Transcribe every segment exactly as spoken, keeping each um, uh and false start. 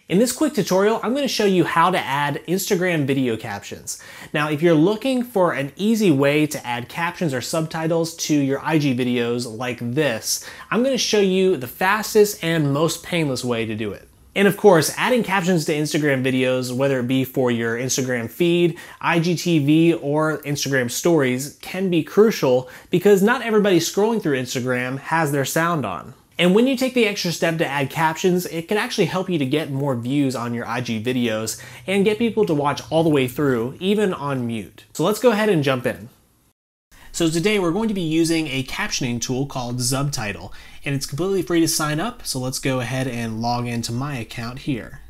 In this quick tutorial, I'm going to show you how to add Instagram video captions. Now, if you're looking for an easy way to add captions or subtitles to your I G videos like this, I'm going to show you the fastest and most painless way to do it. And of course, adding captions to Instagram videos, whether it be for your Instagram feed, I G T V, or Instagram stories, can be crucial because not everybody scrolling through Instagram has their sound on. And when you take the extra step to add captions, it can actually help you to get more views on your I G videos and get people to watch all the way through, even on mute. So let's go ahead and jump in. So today we're going to be using a captioning tool called Zubtitle, and it's completely free to sign up, so let's go ahead and log into my account here.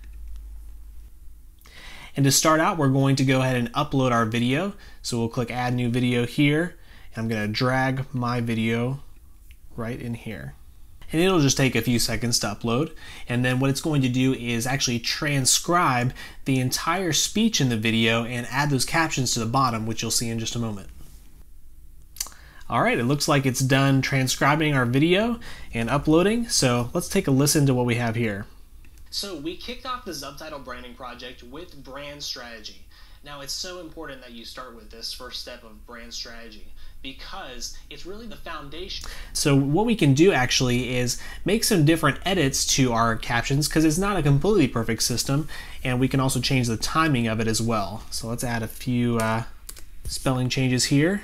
And to start out, we're going to go ahead and upload our video. So we'll click Add New Video here, and I'm going to drag my video right in here. And it'll just take a few seconds to upload. And then what it's going to do is actually transcribe the entire speech in the video and add those captions to the bottom, which you'll see in just a moment. All right, it looks like it's done transcribing our video and uploading. So let's take a listen to what we have here. So we kicked off the Zubtitle branding project with brand strategy. Now, it's so important that you start with this first step of brand strategy because it's really the foundation. So what we can do actually is make some different edits to our captions because it's not a completely perfect system, and we can also change the timing of it as well. So let's add a few uh, spelling changes here.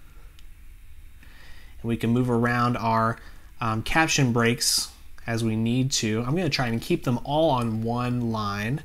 And we can move around our um, caption breaks as we need to. I'm going to try and keep them all on one line.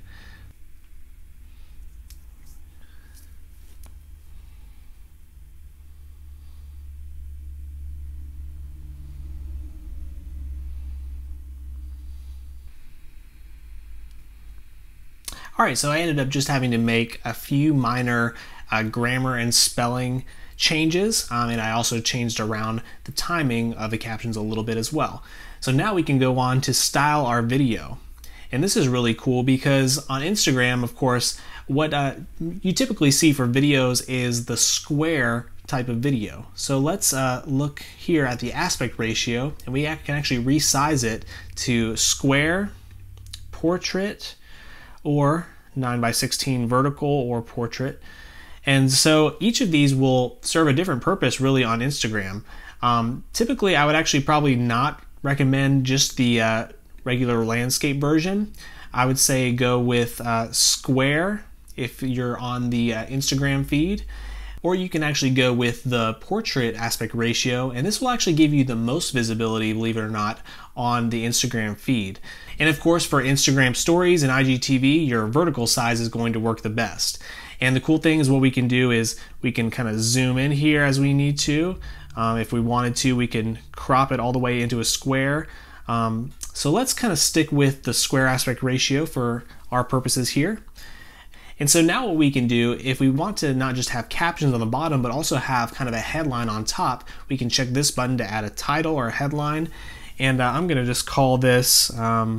All right, so I ended up just having to make a few minor uh, grammar and spelling changes, um, and I also changed around the timing of the captions a little bit as well. So now we can go on to style our video. And this is really cool because on Instagram, of course, what uh, you typically see for videos is the square type of video. So let's uh, look here at the aspect ratio, and we can actually resize it to square, portrait, or nine by sixteen vertical or portrait. And so each of these will serve a different purpose really on Instagram. Um, typically, I would actually probably not recommend just the uh, regular landscape version. I would say go with uh, square if you're on the uh, Instagram feed, or you can actually go with the portrait aspect ratio, and this will actually give you the most visibility, believe it or not, on the Instagram feed. And of course, for Instagram stories and I G T V, your vertical size is going to work the best. And the cool thing is what we can do is we can kind of zoom in here as we need to. Um, if we wanted to, we can crop it all the way into a square. Um, so let's kind of stick with the square aspect ratio for our purposes here. And so now what we can do, if we want to not just have captions on the bottom, but also have kind of a headline on top, we can check this button to add a title or a headline. And uh, I'm going to just call this, um,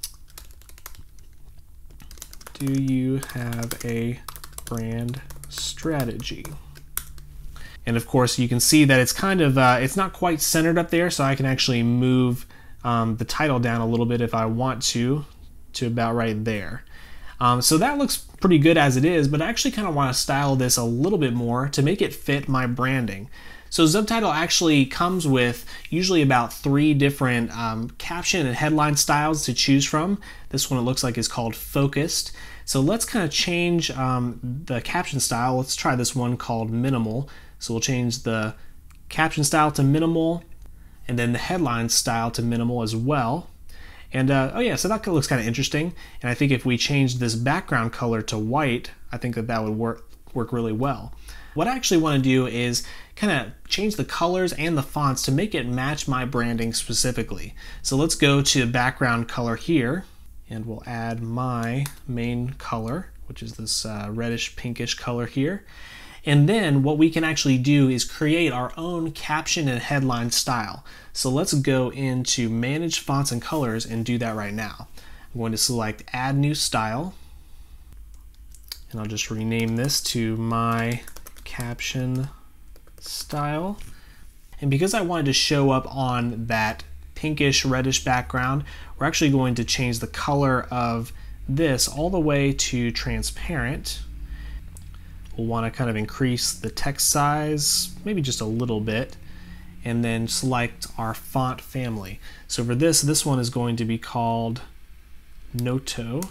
do you have a brand strategy? And of course, you can see that it's kind of, uh, it's not quite centered up there, so I can actually move um, the title down a little bit if I want to, to about right there. Um, so that looks pretty good as it is, but I actually kind of want to style this a little bit more to make it fit my branding. So Zubtitle actually comes with usually about three different um, caption and headline styles to choose from. This one, it looks like, is called Focused. So let's kind of change um, the caption style. Let's try this one called Minimal. So we'll change the caption style to minimal, and then the headline style to minimal as well. And uh, oh yeah, so that looks kind of interesting. And I think if we change this background color to white, I think that that would work work really well. What I actually want to do is kind of change the colors and the fonts to make it match my branding specifically. So let's go to background color here, and we'll add my main color, which is this uh, reddish pinkish color here. And then what we can actually do is create our own caption and headline style. So let's go into Manage Fonts and Colors and do that right now. I'm going to select Add New Style, and I'll just rename this to My Caption Style. And because I wanted to show up on that pinkish reddish background, we're actually going to change the color of this all the way to transparent. We'll want to kind of increase the text size, maybe just a little bit, and then select our font family. So for this, this one is going to be called Noto.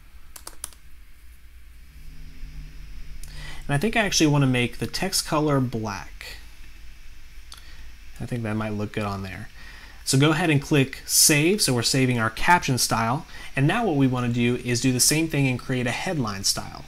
And I think I actually want to make the text color black. I think that might look good on there. So go ahead and click Save. So we're saving our caption style. And now what we want to do is do the same thing and create a headline style.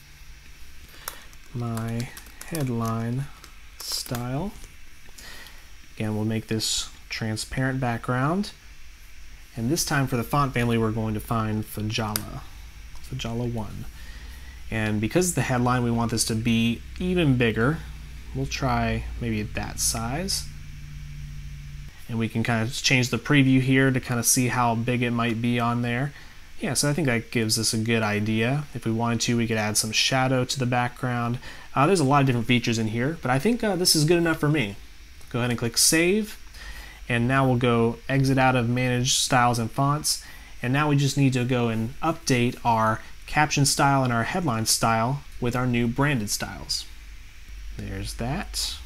My headline style. Again, we'll make this transparent background. And this time for the font family, we're going to find Fajala, Fajala one. And because it's the headline, we want this to be even bigger. We'll try maybe that size. And we can kind of change the preview here to kind of see how big it might be on there. Yeah, so I think that gives us a good idea. If we wanted to, we could add some shadow to the background. Uh, there's a lot of different features in here, but I think uh, this is good enough for me. Go ahead and click Save. And now we'll go exit out of Manage Styles and Fonts. And now we just need to go and update our caption style and our headline style with our new branded styles. There's that.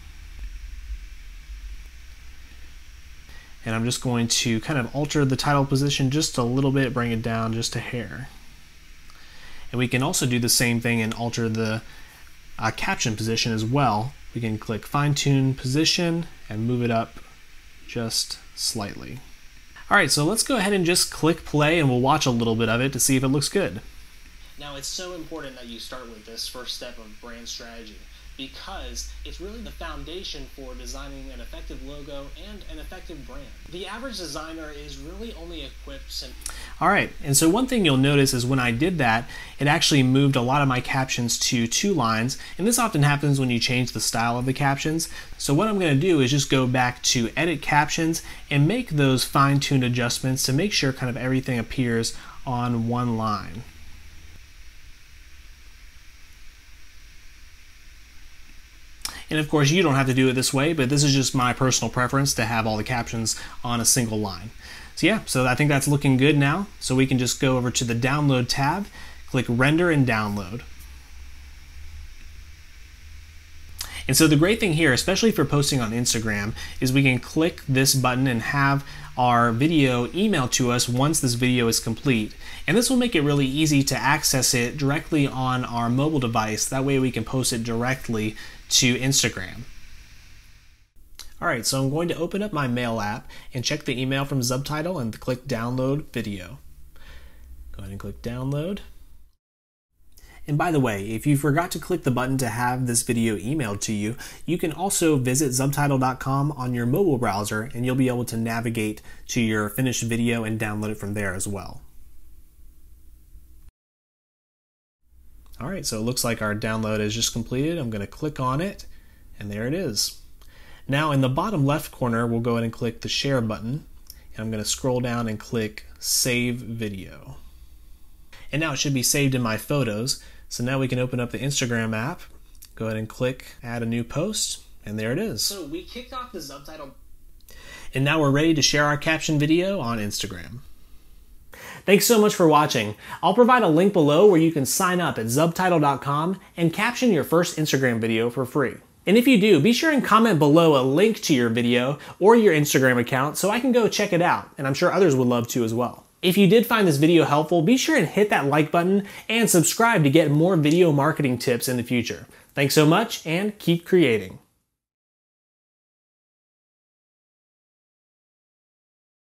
And I'm just going to kind of alter the title position just a little bit, bring it down just a hair. And we can also do the same thing and alter the uh, caption position as well. We can click Fine Tune Position and move it up just slightly. All right, so let's go ahead and just click play and we'll watch a little bit of it to see if it looks good. Now, it's so important that you start with this first step of brand strategy because it's really the foundation for designing an effective logo and an effective brand. The average designer is really only equipped simply. All right, and so one thing you'll notice is when I did that, it actually moved a lot of my captions to two lines, and this often happens when you change the style of the captions. So what I'm going to do is just go back to Edit Captions and make those fine-tuned adjustments to make sure kind of everything appears on one line. And of course, you don't have to do it this way, but this is just my personal preference to have all the captions on a single line. So yeah, so I think that's looking good now. So we can just go over to the Download tab, click Render and Download. And so the great thing here, especially for posting on Instagram, is we can click this button and have our video emailed to us once this video is complete. And this will make it really easy to access it directly on our mobile device. That way we can post it directly to Instagram. All right, so I'm going to open up my mail app and check the email from Zubtitle and click Download Video. Go ahead and click Download. And by the way, if you forgot to click the button to have this video emailed to you, you can also visit Zubtitle dot com on your mobile browser and you'll be able to navigate to your finished video and download it from there as well. All right, so it looks like our download is just completed. I'm going to click on it, and there it is. Now in the bottom left corner, we'll go ahead and click the share button, and I'm going to scroll down and click Save Video. And now it should be saved in my photos. So now we can open up the Instagram app, go ahead and click Add a New Post, and there it is. So we kicked off the Zubtitle. And now we're ready to share our caption video on Instagram. Thanks so much for watching. I'll provide a link below where you can sign up at Zubtitle dot com and caption your first Instagram video for free. And if you do, be sure and comment below a link to your video or your Instagram account so I can go check it out, and I'm sure others would love to as well. If you did find this video helpful, be sure and hit that like button and subscribe to get more video marketing tips in the future. Thanks so much and keep creating.